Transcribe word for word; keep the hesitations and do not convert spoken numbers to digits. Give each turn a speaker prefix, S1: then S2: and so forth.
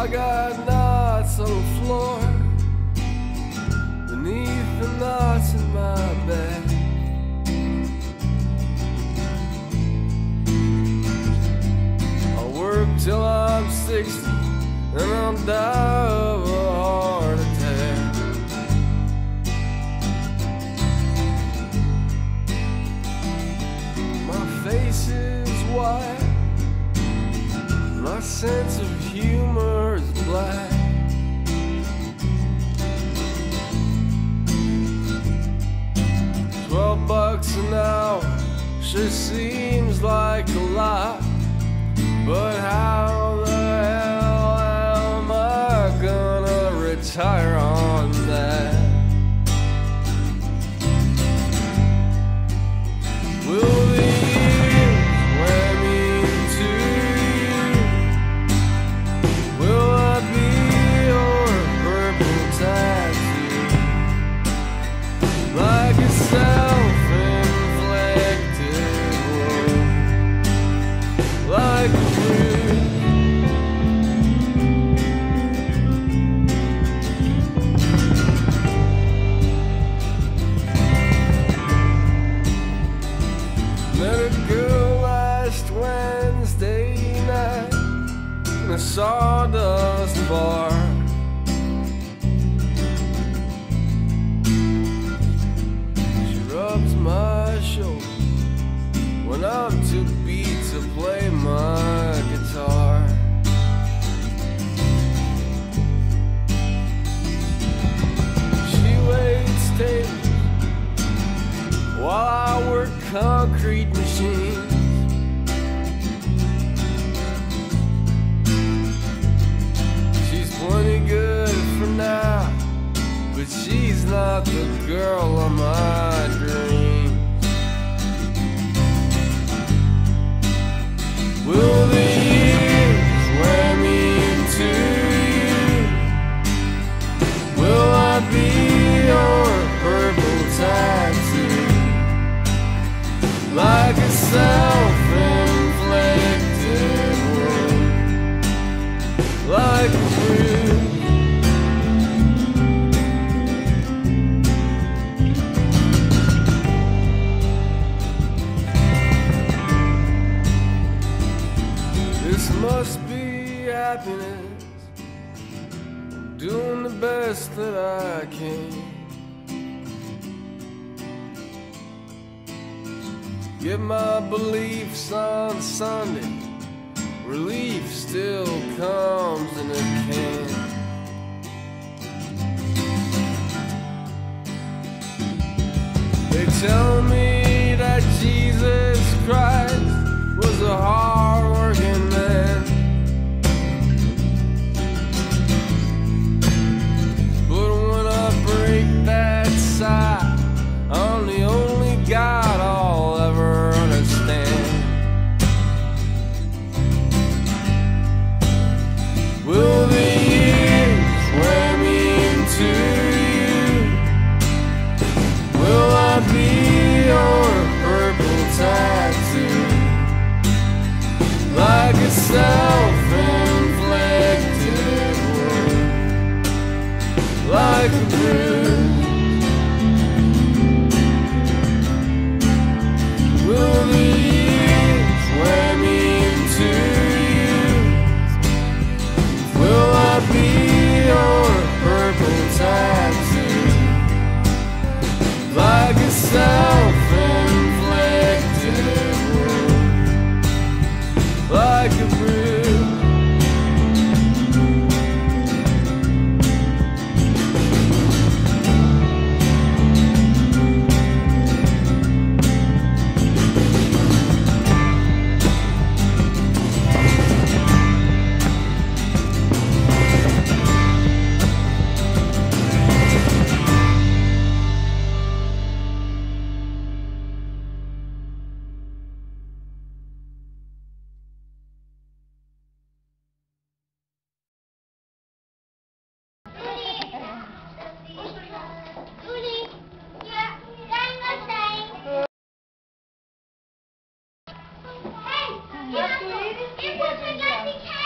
S1: I got knots on the floor, beneath the knots in my bed. I work till I'm sixty, and I'll die of a heart attack. My face is white, my sense of humor is black. Twelve bucks an hour sure seems like a lot, but how the hell am I gonna retire on that? Will the years wear me into you? Will I be your purple tattoo? Like a self-inflicted wound, like a bruise. Met a girl last Wednesday night in a sawdust bar. She rubs my shoulders when I'm too beat to play my guitar. She waits tables while I work concrete machines. She's plenty good for now, but she's not the girl of my dreams. Will the years wear me into you? Will I be your purple tattoo? Like a self-inflicted wound, like a bruise. This must be happiness. I'm doing the best that I can. Get my beliefs on Sunday, relief still comes in a can. They tell me that Jesus Christ was a hard-working man, but when I break that side, I'm the only God I'll ever understand. Will the years wear me into you? Will I be your purple tattoo? Like a self-inflicted wound, like a bruise. Will the years wear me into you? Will I be your purple tattoo? Like a self-inflicted wound, like a bruise.
S2: It was a